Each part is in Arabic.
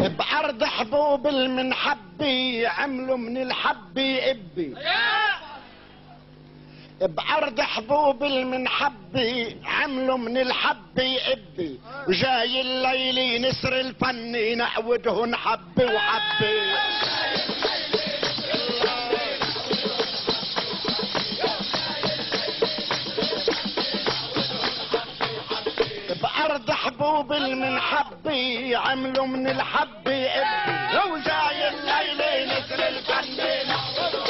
بأرض حبوب المنحبي عملوا من الحبي ابي. بأرض حبوب المنحبي عملوا من الحبي ابي، وجاي الليلي نسر الفني نعودهن حبي وحبي. بأرض حبوب المنحبي عملوا من الحبي ابي، وجاي الليلي نسر الفني نعودهن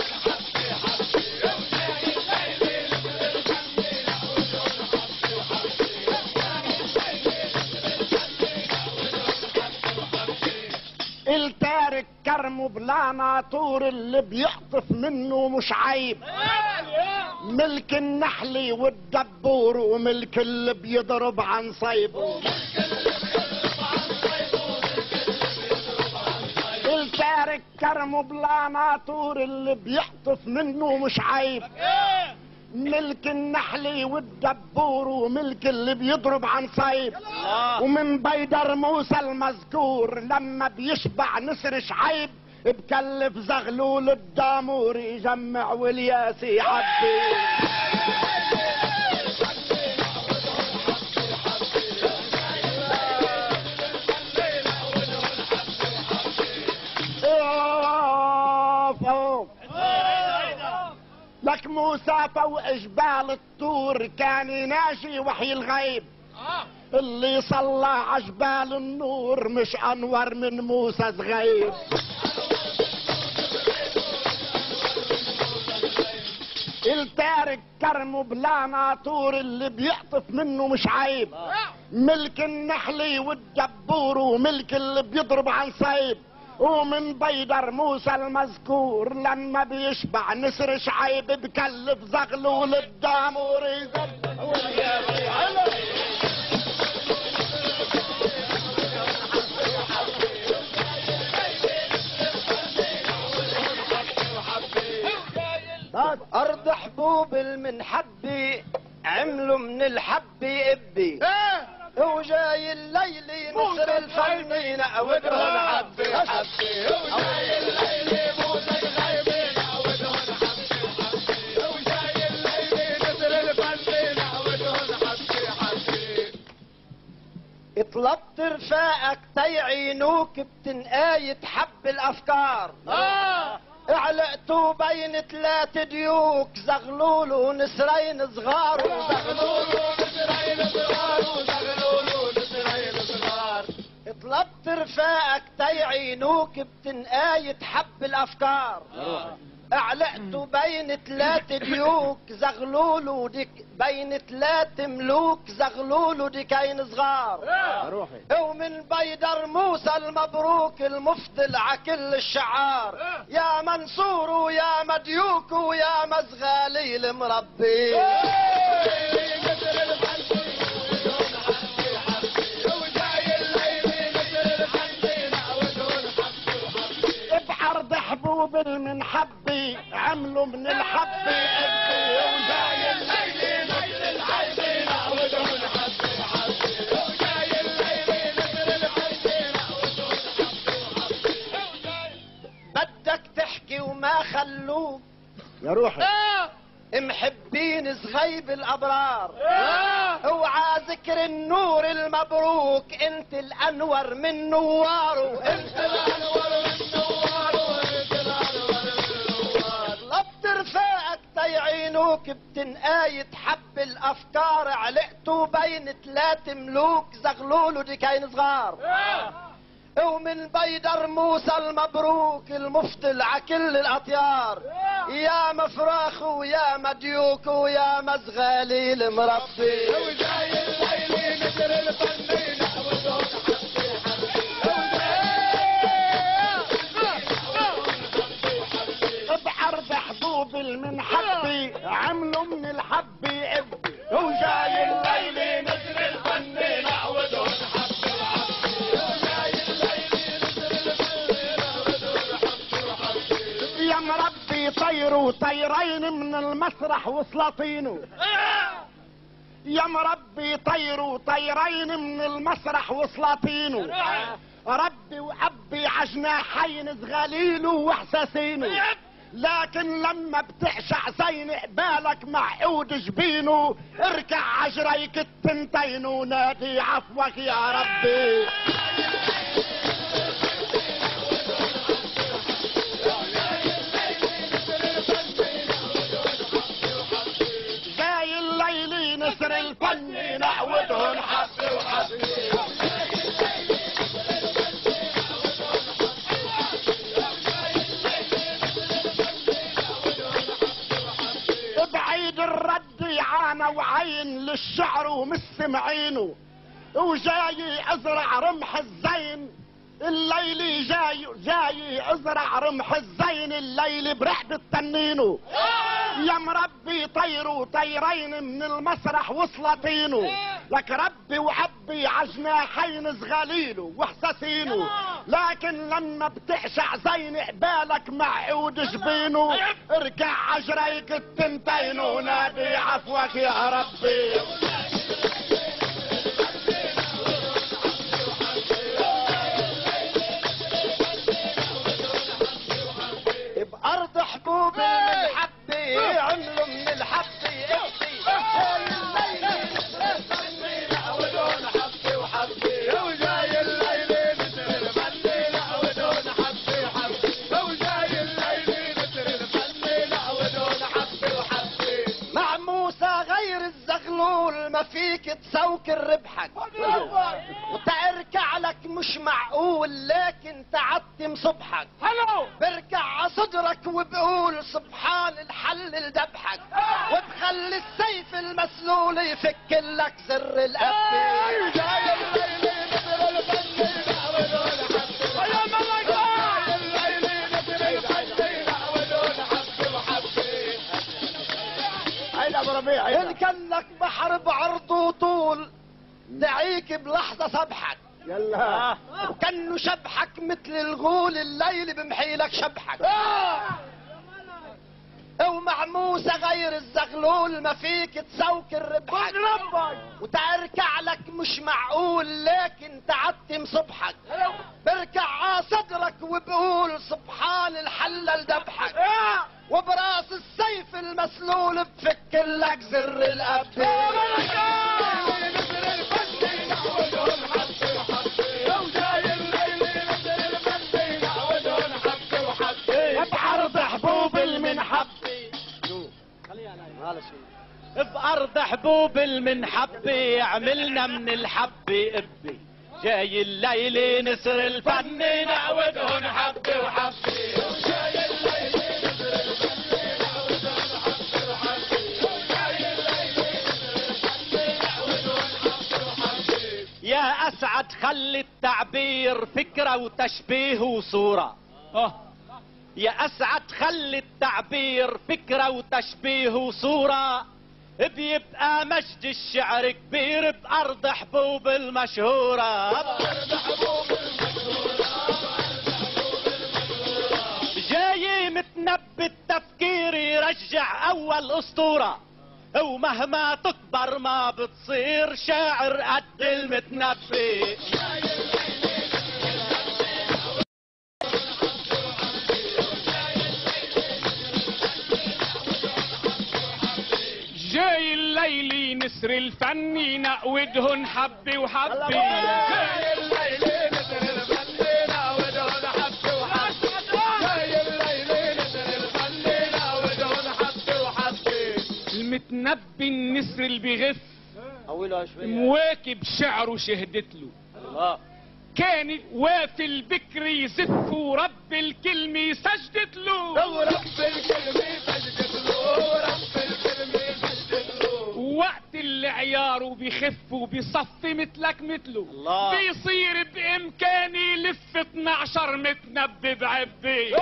التارك كرمه بلا ناطور، اللي بيقطف منه مش عيب. ملك النحلي والدبور وملك اللي بيضرب عن صيبه. التارك كرمه بلا ناطور، اللي بيقطف منه مش عيب. ملك النحلي والدبور وملك اللي بيضرب عن صيب. ومن بيدر موسى المذكور لما بيشبع نسر شعيب، بكلف زغلول الدامور يجمع والياسي حبي. لك موسى فوق جبال الطور كان يناجي وحي الغيب. اللي صلى عجبال النور مش انور من موسى صغير. التارك كرمه بلا ناطور، اللي بيقطف منه مش عيب. ملك النحلي والدبور وملك اللي بيضرب عن صيب. ومن بيدر موسى المذكور لما بيشبع نسر شعيب، بكلف زغلول الدامور يزبح والياسي حبي. أرض حبوب المنحبي عملوا من الحبي ابي، وجاي الليلي نسر الفني نعودهن حبي حبي. وجاي الليلي موسى الغيبي نعودهن حبي حبي. وجاي الليلي نسر الفني نعودهن حبي حبي. طلبت رفاقك تيعينوك بتنقاية حب الافكار. علقتوا بين 3 ديوك زغلول ونسرين صغار. وزغلول ونسرين صغار. وزغلول ونسرين صغار. طلبت رفاقك تيعينوك بتنقاية حب الافكار. علقتوا بين 3 ديوك زغلول وديك بين 3 ملوك زغلول وديكين صغار. ومن بيدر موسى المبروك المفضل عكل الشعار. يا منصور ويا مديوك ويا مزغالي المربي. بأرض حبوب المنحبي عملوا من الحبي ابي، وجاي الليلي نسر الحبي نعودهن حبي حبي. وجاي الليلي نسر الحبي نعودهن حبي حبي. بدك تحكي وما خلوك يا روحي محبين صغيب الابرار. اوعى ذكر النور المبروك، انت الانور من نواره. انت الانور من نواره. انت الانور من نواره. طلبت رفاقك تيعينوك بتنقاية حب الافكار. علقتوا بين 3 ملوك زغلول وديكين صغار. ومن بيدر موسى المبروك المفضل عكل الاطيار. يا مفراخ ويا مديوك ويا مزغالي المربي. وجاي الليلي نسر الفني نعودهن حبي حبي. بأرض حبوب المنحبي عملوا من الحبي ابي، وجاي الليلي نسر الفني نعودهن حبي حبي. وجاي الليلي نسر الفني نعودهن حبي حبي. يا مربي طيروا طيرين من المسرح وسلاطينه. يا مربي طيروا طيرين من المسرح وسلاطينه. رب ربي وأبي عجناحين صغاليله واحساسينه، لكن لما بتعشع زين قبالك مع عود جبينه، اركع عجريك التنتين ونادي عفوك يا ربي. جاي الليل نسر الفن نعودهن حبي وحبي. بعيد الرد عانى وعين للشعر ومستمعينه، وجاي ازرع رمح الزين الليل، جاي ازرع رمح الزين الليل برعد تنينه. يا مربي طيروا طيرين من المسرح وصلتينه، لك ربي وعبي عجناحين صغاليله واحساسينه، لكن لما بتعشع زين قبالك مع عود جبينه، اركع عجريك التنتين ونادي عفوك يا ربي. بأرض حبوب المحبة عملوا من الحبة ابدي، ودون حبة وحبة، وجاي الليل نسر الفن ودون حبة وحبة، وجاي الليل نسر الفن ودون حبة وحبة. مع موسى غير الزغلول ما فيك تسوكر ربحك، وتركع لك مش معقول لكن تعتم صبحك. بركع عصدرك وبقول سبحان الحل لذبحك، وتخلي السيف المسلول يفك لك زر القبة. جاي الليل نسر الفن ودون حبة، يا ملك جاي الليل نسر الفن ودون حبة وحبة. هيدا ابو ربيع ان كان لك بحر بعرض وطول دعيك بلحظة سبحك، يلا وكانه شبحك مثل الغول الليل بمحيلك شبحك. ومع موسى غير الزغلول ما فيك تسوكر ربحك، وتركع لك مش معقول لكن تعتم صبحك. بركع عصدرك وبقول سبحان الحل لذبحك، وبراس السيف المسلول بفك لك زر القبة. بعرض حبوب المنحب، بأرض حبوب المنحبة عملنا من الحبة قبة، جاي الليل نسر الفن نعودهن حبة وحبة. جاي الليل نسر الفن نعودهن حبة وحبة، جاي الليل نسر الفن نعودهن حبة وحبة. يا أسعد خلي التعبير فكرة وتشبيه وصورة، يا أسعد خلي التعبير فكرة وتشبيه وصورة، بيبقى مجد الشعر كبير بأرض حبوب المشهورة. بأرض حبوب المشهورة، جاي متنبي التفكير يرجع أول أسطورة، ومهما تكبر ما بتصير شاعر قد المتنبي. جاي الليل نسر الفن نقودهن حبة وحبة. جاي الليل نسر الفن نقودهن حبة وحبة، جاي الليل نسر الفن نقودهن حبة وحبة. المتنبي النسر اللي بيغف مواكب شعره شهدت له، كان وافي البكر يزف ورب الكلمة سجدت له، ورب الكلمة سجدت له، ورب الكلمة سجدت له. وقت اللي عياره بيخف وبيصفي مثلك مثله، بيصير بإمكاني لف 12 متنبي بعبي.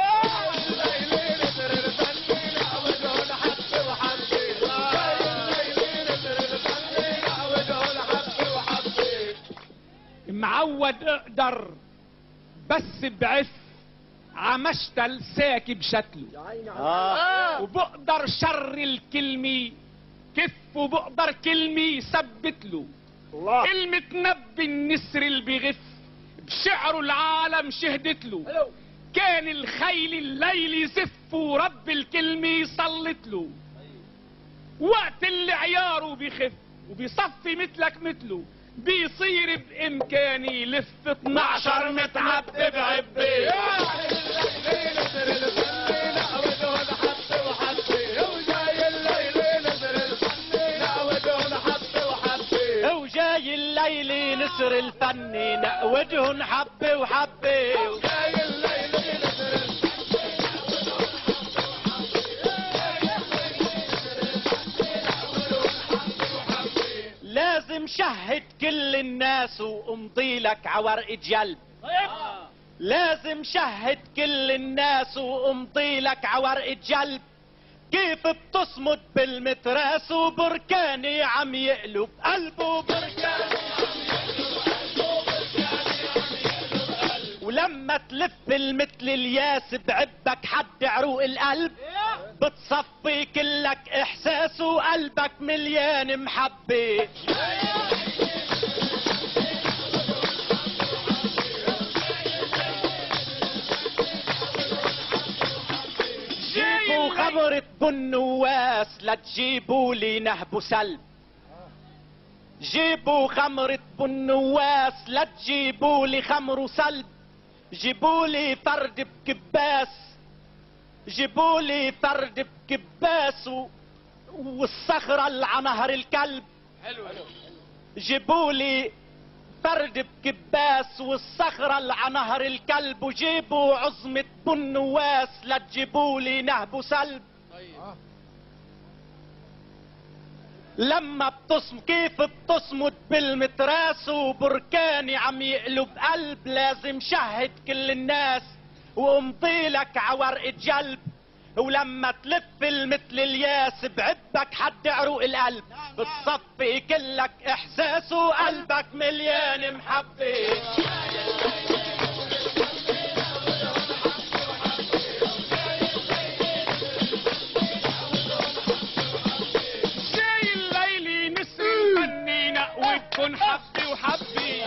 معود اقدر بس بعف عمشتل ساكب شكله، وبقدر شر الكلمة كف، وبقدر كلمة ثبت له. المتنبي النسر اللي بيغف بشعره العالم شهدت له، كان الخيل الليل يزف ورب الكلمة يسلط له، وقت اللي عياره بيخف وبيصفي مثلك مثله بيصير بامكاني يلف 12 متعبب عبي. وجاي الليل نسر الفن نقودهن حبة وحبة. لازم شهد كل الناس وامضي لك عورقة جلب. لازم شهد كل الناس وامضي لك عورقة جلب. كيف بتصمد بالمتراس وبركاني عم يقلب قلبه، بركاني عم يقلب قلبه. ولما تلف المثل الياس بعبك حد عروق القلب، بتصفي كلك احساس وقلبك مليان محبة. جيبوا خمرة بنواس لا تجيبوا لي نهب وسلب. جيبوا خمرة بنواس لا تجيبوا لي خمر وسلب. جيبوا لي فرد بكباس، جيبوا لي فرد بكباس والصخرة اللي على نهر الكلب. حلو. جيبوا لي فرد بكباس والصخرة اللي على نهر الكلب. وجيبوا عظمة بنواس لا تجيبوا لي نهب وسلب. لما كيف بتصمد بالمتراس وبركاني عم يقلب قلب. لازم شهد كل الناس وامضي لك عورقة جلب. ولما تلف المثل الياس بعبك حد عروق القلب، بتصفي كلك احساس وقلبك مليان محبة. جاي الليل نسر الفني نقودكن حبي وحبي.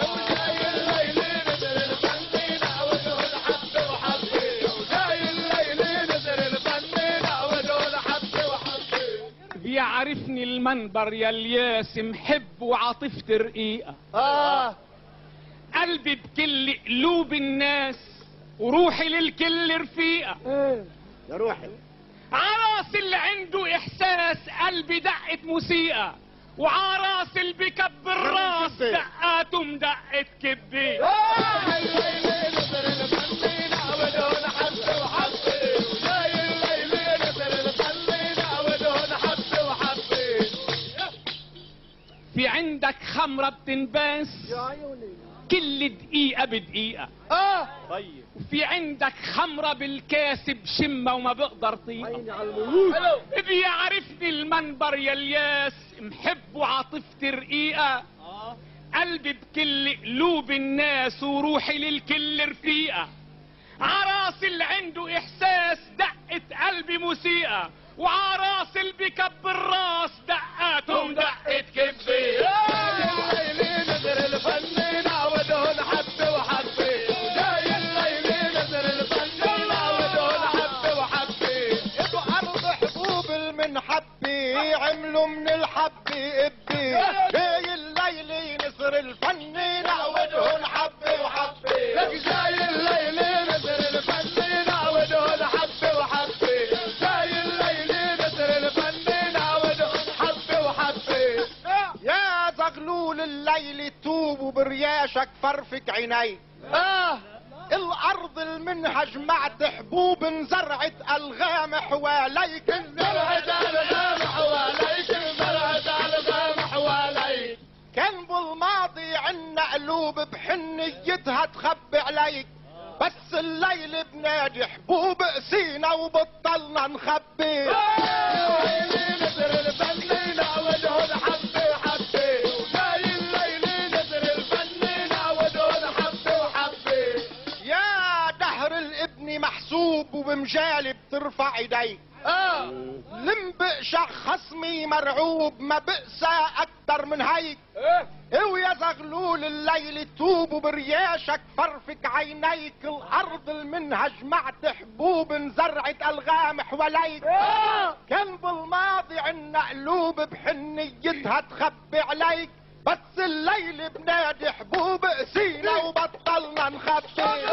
بيعرفني المنبر يا الياس محب وعاطفتي رقيقة. قلبي بكل قلوب الناس وروحي للكل رفيقة. يا روحي عراس اللي عنده احساس قلبي دقة موسيقى، وعراس اللي بكب الراس دقاته مدقة كبي. في عندك خمرة بتنباس كل دقيقة بدقيقة. طيب. وفي عندك خمرة بالكاس بشمة وما بقدر طيقة. بيعرفني المنبر يا الياس محب وعاطفتي رقيقة. قلبي بكل قلوب الناس وروحي للكل رفيقة. عراس اللي عنده احساس دقة قلبي موسيقى، وعراس اللي بكب الراس دقاتهم دقة كبي. عملوا من الحبي ابي. جاي الليل نسر الفن نعودهن حبي وحبي. لك جاي الليل نسر الفن نعودهن حبي وحبي. جاي الليل نسر الفن نعودهن حبي وحبي. يا زغلول الليل توب وبرياشك فرفك عيني. الارض المنهج معت حبوب زرعت الغام حواليك. زرعت الغام حواليك. زرعت الغام حواليك. كان بالماضي عنا قلوب بحنيتها تخبي عليك، بس الليل بنادي حبوب قسينا وبطلنا نخبي. محسوب وبمجالي بترفع ايديك. لم بقشع خصمي مرعوب ما بقسى اكتر من هيك. ويا زغلول الليل توب برياشك فرفق عينيك الارض المنها جمعت حبوب زرعت الغام حواليك كان بالماضي عنا قلوب بحنيتها تخبي عليك بس الليل بنادي حبوب قسينا وبطلنا نخبي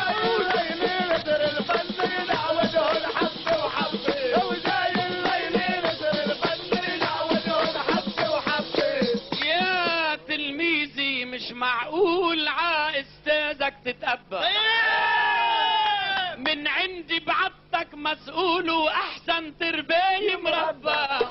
مش معقول ع استاذك تتأبى من عندي بعتك مسؤول واحسن ترباي مربى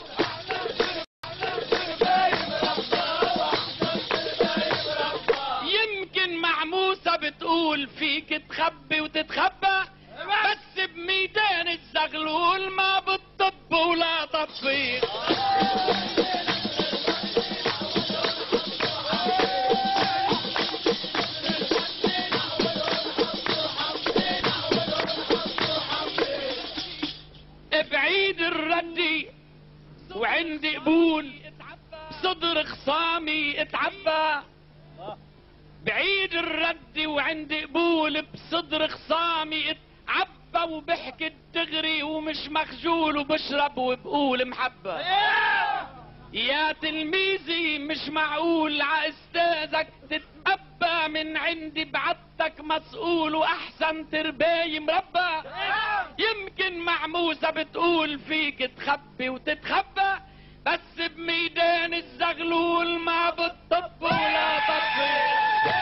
يمكن معموسة بتقول فيك تخبي وتتخبى بس بميدان الزغلول ما بتطب ولا طبي بعيد الردي وعندي قبول بصدر خصامي اتعبى بعيد الردي وعندي قبول بصدر خصامي اتعبى وبحكي الدغري ومش مخجول وبشرب وبقول محبة يا تلميذي مش معقول ع استاذك تتأبى من عندي بعتك مسؤول واحسن ترباي مربى يمكن معموسة بتقول فيك تخبي وتتخبى بس بميدان الزغلول ما بتطب ولا طبي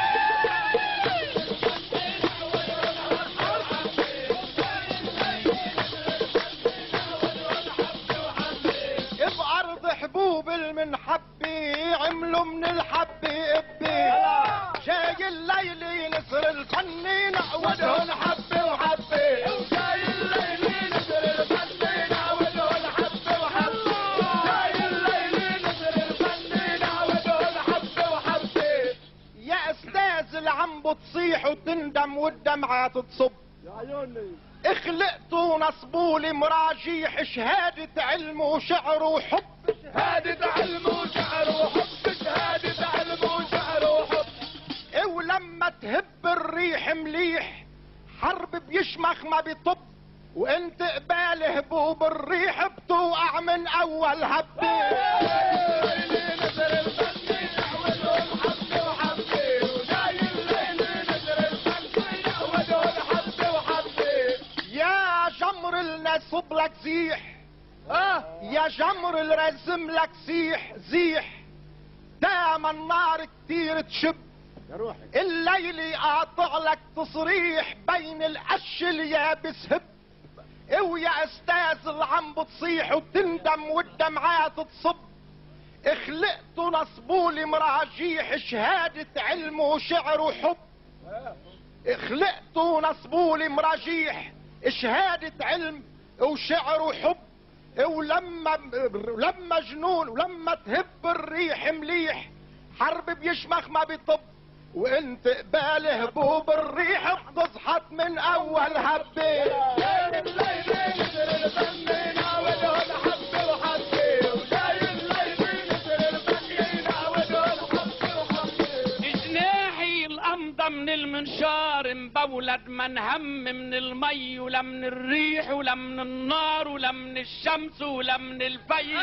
حبوب المنحبي عملوا من الحبي ابي جاي الليل ينسر الفني نعودهن حبي وحبي جاي الليل ينسر الفني نعودهن حبي وحبي جاي الليل ينسر الفني نعودهن حبي وحبي يا استاذ اللي عم بتصيح وتندم والدمعة تصب يا عيوني اخلقتوا نصبوا لي مراجيح شهادة علم وشعر وحب شهادة علم وشعر وحب شهادة علم وشعر وحب ولما تهب الريح مليح حرب بيشمخ ما بيطب وانت قبال هبوب الريح بتوقع من اول هبة صب لك زيح يا جمر الرزم لك زيح زيح دام النار كتير تشب يا روحي الليل يقاطع لك تصريح بين القش اليابس هب ويا استاذ اللي عم بتصيح وتندم والدمعات تصب اخلقتوا نصبولي مراجيح شهادة علم وشعر وحب اخلقتوا نصبولي مراجيح شهادة علم وشعر وحب ولما جنون ولما تهب الريح مليح حرب بيشمخ ما بيطب وانت قبال هبوب الريح بتزحط من اول هبه من المنشار مبولد من هم من المي ولا من الريح ولا من النار ولا من الشمس ولا من الفيل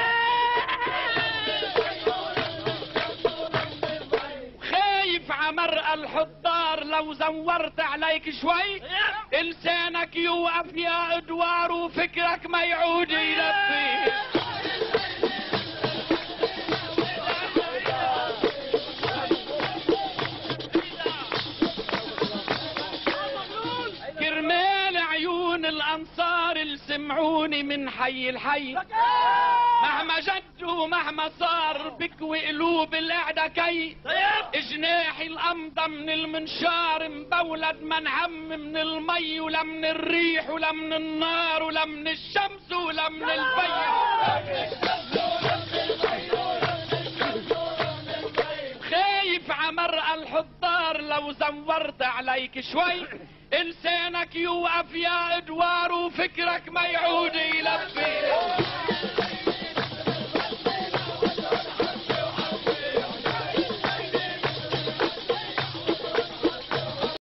خايف عمرق الحضار لو زورت عليك شوي لسانك يوقف يا ادوار وفكرك ما يعود يلبي الانصار اللي سمعوني من حي الحي مهما جد ومهما صار بكوي قلوب القعدة كي جناحي الامضى من المنشار مبولد من هم من المي ولا من الريح ولا من النار ولا من الشمس ولا من الفيل خايف عمرق الحضار لو زورت عليك شوي لسانك يوقف يا ادوار وفكرك ما يعود يلبي